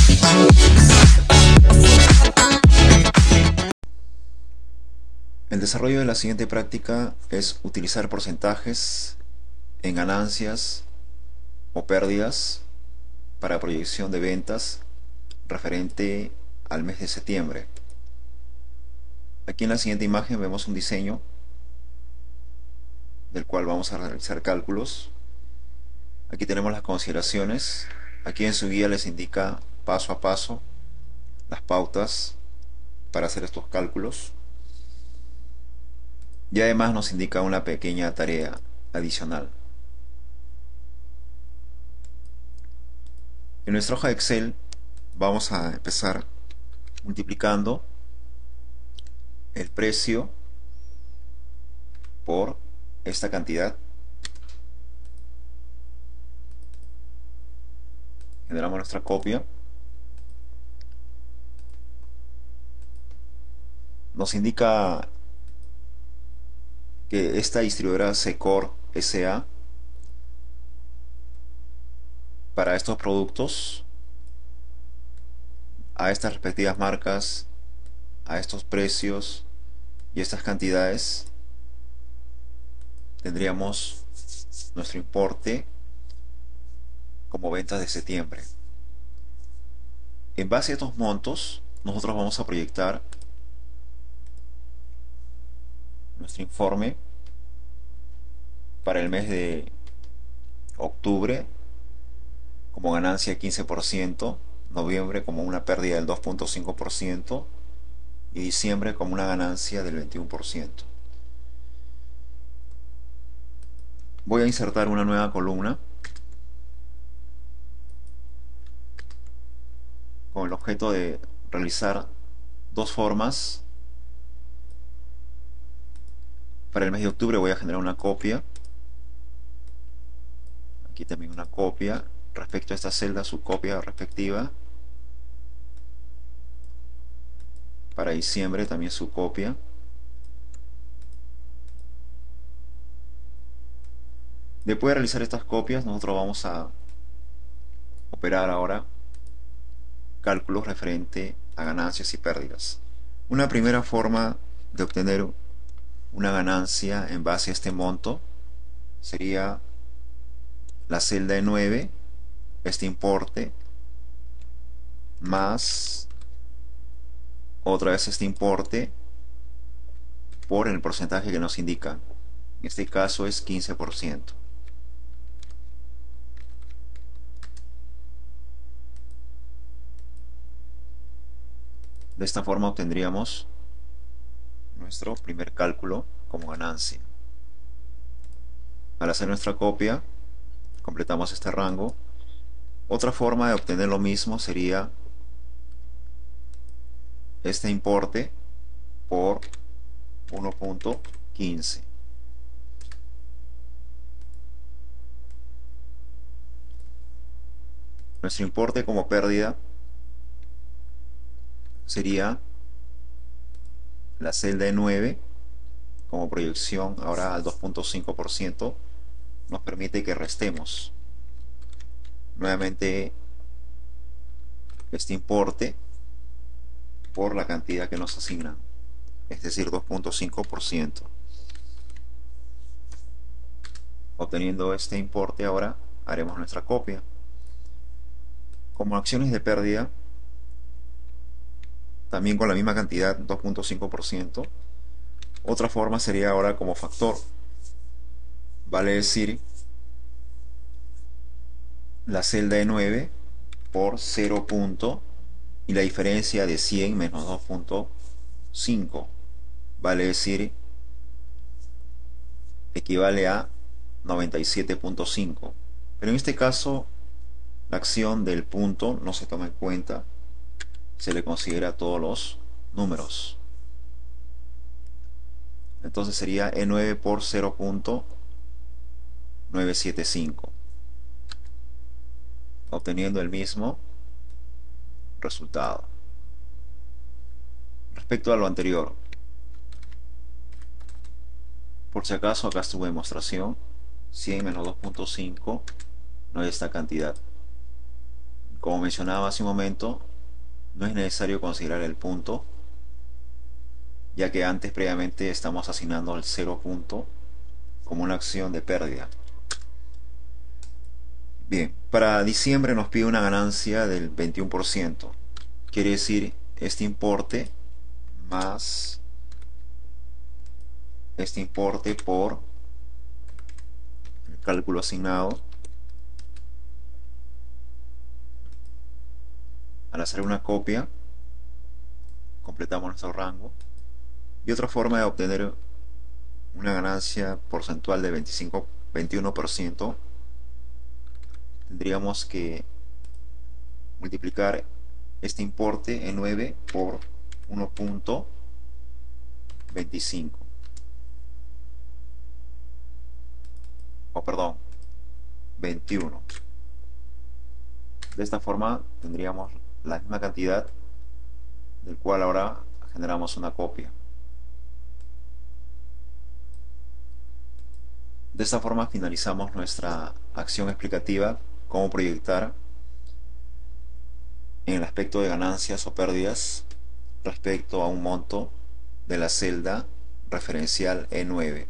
El desarrollo de la siguiente práctica es utilizar porcentajes en ganancias o pérdidas para proyección de ventas referente al mes de septiembre. Aquí en la siguiente imagen vemos un diseño del cual vamos a realizar cálculos. Aquí tenemos las consideraciones. Aquí en su guía les indica paso a paso las pautas para hacer estos cálculos. Y además nos indica una pequeña tarea adicional. En nuestra hoja de Excel vamos a empezar multiplicando el precio por esta cantidad. Generamos nuestra copia. Nos indica que esta distribuidora Secor SA para estos productos, a estas respectivas marcas, a estos precios y estas cantidades, tendríamos nuestro importe como ventas de septiembre. En base a estos montos, nosotros vamos a proyectar nuestro informe para el mes de octubre como ganancia 15%, noviembre como una pérdida del 2.5% y diciembre como una ganancia del 21%. Voy a insertar una nueva columna con el objeto de realizar dos formas. Para el mes de octubre voy a generar una copia. Aquí también una copia. Respecto a esta celda, su copia respectiva. Para diciembre también su copia. Después de realizar estas copias, nosotros vamos a operar ahora cálculos referente a ganancias y pérdidas. Una primera forma de obtener una ganancia en base a este monto sería la celda E9, este importe, más otra vez este importe por el porcentaje que nos indica. En este caso es 15%. De esta forma obtendríamos nuestro primer cálculo como ganancia. Al hacer nuestra copia, completamos este rango. Otra forma de obtener lo mismo sería este importe por 1.15. Nuestro importe como pérdida sería la celda E9 como proyección ahora al 2.5%. Nos permite que restemos nuevamente este importe por la cantidad que nos asignan, es decir 2.5%. Obteniendo este importe, ahora haremos nuestra copia. Como acciones de pérdida, también con la misma cantidad, 2.5%. Otra forma sería ahora como factor, vale decir la celda E9 por 0. Y la diferencia de 100 menos 2.5, vale decir equivale a 97.5. Pero en este caso la acción del punto no se toma en cuenta, se le considera todos los números. Entonces sería E9 por 0.975, obteniendo el mismo resultado. Respecto a lo anterior, por si acaso acá estuvo demostración, 100 menos 2.5 no es esta cantidad. Como mencionaba hace un momento, no es necesario considerar el punto, ya que antes previamente estamos asignando el 0 punto como una acción de pérdida. Bien, para diciembre nos pide una ganancia del 21%. Quiere decir este importe más este importe por el cálculo asignado. Al hacer una copia, completamos nuestro rango. Y otra forma de obtener una ganancia porcentual de 21%, tendríamos que multiplicar este importe en 9 por 1.25. O perdón, 21. De esta forma tendríamos la misma cantidad, del cual ahora generamos una copia. De esta forma finalizamos nuestra acción explicativa, cómo proyectar en el aspecto de ganancias o pérdidas respecto a un monto de la celda referencial E9.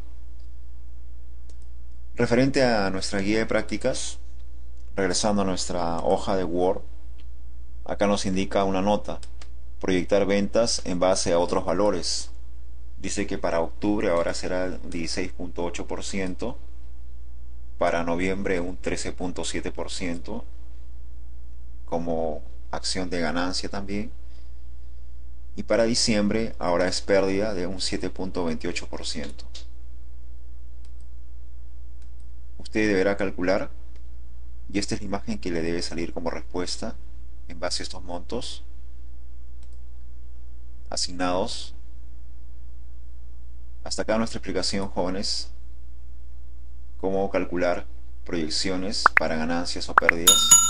Referente a nuestra guía de prácticas, regresando a nuestra hoja de Word, acá nos indica una nota: proyectar ventas en base a otros valores. Dice que para octubre ahora será el 16.8%, para noviembre un 13.7% como acción de ganancia también, y para diciembre ahora es pérdida de un 7.28%. Usted deberá calcular, y esta es la imagen que le debe salir como respuesta en base a estos montos asignados. Hasta acá nuestra explicación, jóvenes, cómo calcular proyecciones para ganancias o pérdidas.